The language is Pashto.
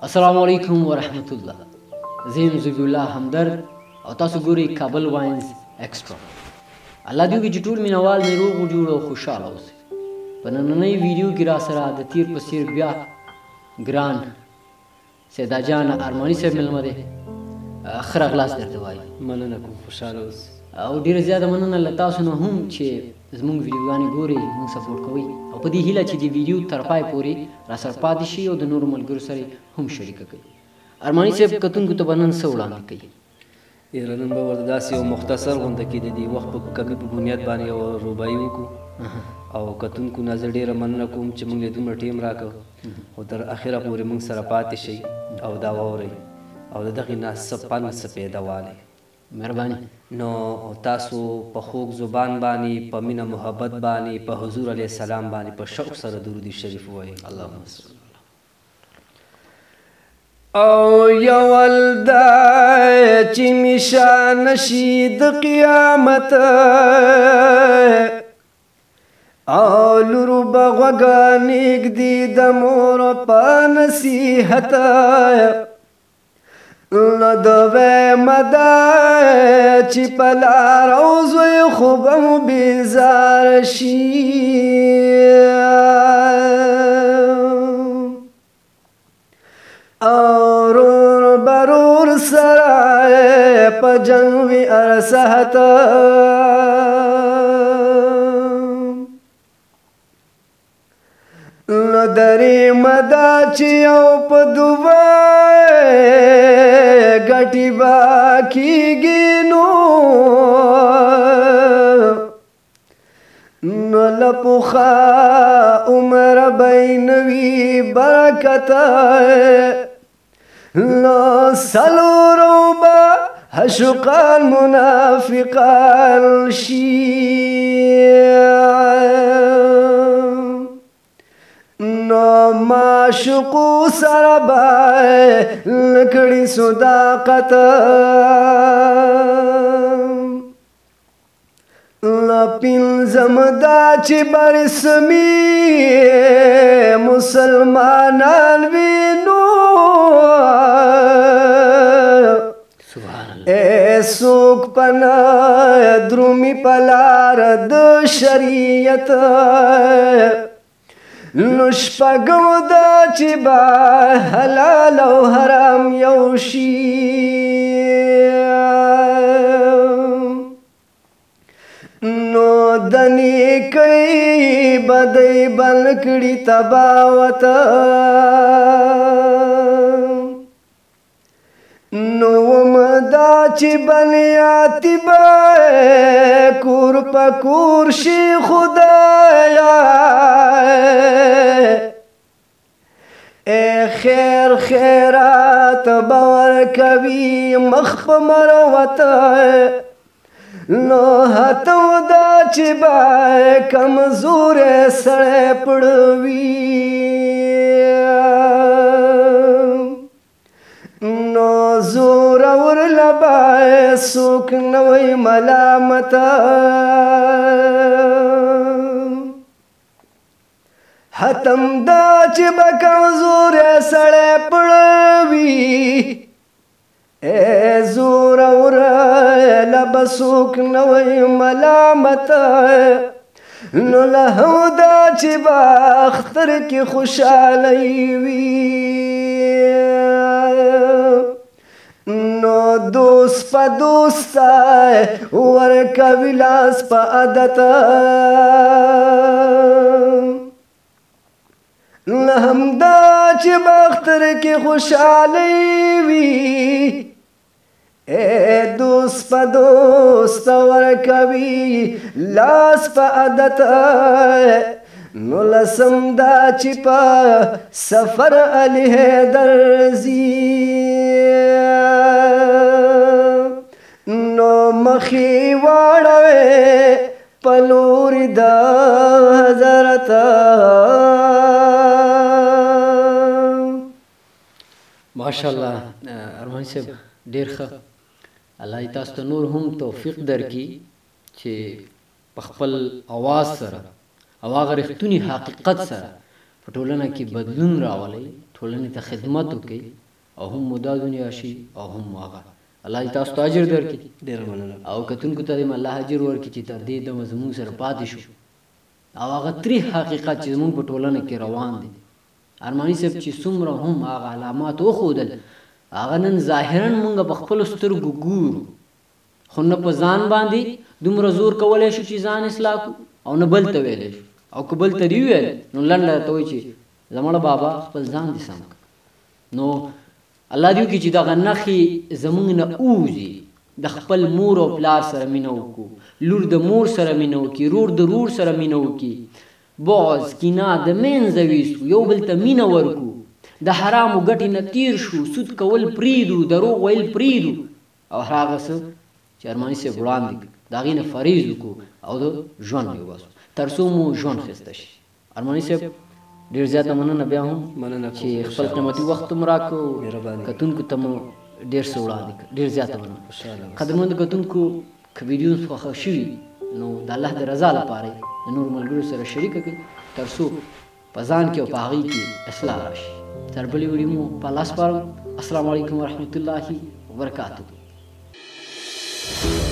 السلام علیکم ورحمت الله. زیم زبی الله همدرد او تاسو ګورئ کابل واینز ایکسټرا. الله دې وکړي چې ټول مینوال مې روغ جوړ او خوشحاله اوسي. په نننۍ ویډیو کې را سره د تیر په څیر بیا ګران سیدا جان ارماني صاحب مېلمه دی. ښه راغلاست درته وایي. مننه کوم، خوشحاله اوسئ. او ډېره زیاته مننه له تاسو نه هم چې زموږ ویډیوګانې ګورئ، موږ سپورټ کوئ او په دې هیله چې د ویډیو تر پای پورې راسره پاتې شي او د نورو ملګرو سره هم شریکه کوي. ارماني صاحب کتونکو ته به نن څه وړاندې کوي؟ یاره نن به ورته داسې یو مختصر غونډه کې د دې وخت په کمي په بنیاد باندې یوه روبایي وکړو او کتونکو نه زه ډېره مننه کوم چې موږ یې دومره ټیم راکړ او تر اخره پورې موږ سره پاتې شئ او دا واورئ او د دغې نه څه پند څه پیدا والی. مهرباني. نو تاسو په خوږ زبان باندې په مینه محبت باندې په حضور علیه السلام باندې په شوق سره درود شریف ووایئ. اللهم صل. او یول دا چې مشان شي د قیامت او لورو به غوږه نږدې د مور په نصیحت نو د ویمه ده چې په لار او زوی خو به مو بیزاره شي رور برور سره په جنگ وي ارسحت نو درې مدا چې یو په دوبای ګټي با کېږي نو لپخا عمر بینوي برکت نو سلورو با حشقان منافقان شي نو معشوقو سره به لکړي صداقت پنځم دا چې برسمي مسلمانان وینو څوک پنا درومي پلار د شریعت نو شپږم دا چې با حلال او حرام یو شي نو د نیکۍ بدۍ بل کړي تباوت نو ومدا چې بنیاتی به کور په کور شي خدایا خیر خیرات باور کوي مخ په مروت نو هتو دا چې با کمزور سړی پړوي نو زور اور لبا سوک نوی ملامت حتم دا چې با کمزور سړی پړوي زور اور لبا سوک نوی ملامت نو لهو دا چې با اختر کی خوشحالی وی نو دوست پا دوستا ورکوی لاس پا عادت لهم دا چې با اختر کی خوشحالی وی دوست پا دوست ورکوی لاس پا عادت نو لسم دا چې پا سفر علیه درزی نو مخی واړوي پلوری دا حضرت ماشاءالله. ارمان صاحب ډیر ښه. الله تاسو ته نور هم توفیق درکړي چې په خپل اواز سره او هغه رښتونی حقیقت سره په ټولنه کې بدلون راولي، ټولنې ته خدمت وکړي او هم مو دا دنیا شي او هم هغه. الله دې تاسو ته اجر درکړي. ډېره مننه. او کتونکو ته دې الله اجر ورکړي چې تر دې دمه زموږ سره پاتې شو او هغه تریخ حقیقت چې زموږ په ټولنه کې روان دی. ارماني صاحب چې څومره هم هغه علامات وښودل هغه نن ظاهرا موږ په خپلو سترګو ګورو، خو نه په ځان باندې دومره زور کولی شو چې ځان اصلاح کړو او نه بل ته ویلی شو. او که بل ته دې وویل نو لنډه ته وایي چې زموږ بابا خپل ځان دې سم کړه. نو الله دې وکړي چې دغه نښې زموږ نه ووځي. د خپل مور او پلار سره مینه وکړو، لور د مور سره مینه وکړي، رور د رور سره مینه وکړي، بغض کینه د منځه ویستو، یو بل ته مینه ورکړو، د حرامو ګټې نه تیر شو، سود کول پرېږدو، دروغ ویل پرېږدو او هغه څه چې ارماني صاحب وړاندې کړ د هغې نه فریض وکړو او د ژوند یې وباسو تر څو مو ژوند ښایسته شي. ارماني صاحب ډېر زیاته مننه بیا هم چې خپل قیمتي وخت مو راکړو، کتونکو ته مو ډېر څه وړاندې کړ. ډېر زیاته مننه. قدرمنو کتونکو که ویډیو خوښه شوي نو د الله د رضا لپاره د نورو ملګرو سره شریکه کړئ تر څو په ځان کې او په هغې کې اصلاح راشي. تر بلې ویډیو مو په الله سپارم. السلام علیکم ورحمة الله وبرکاته.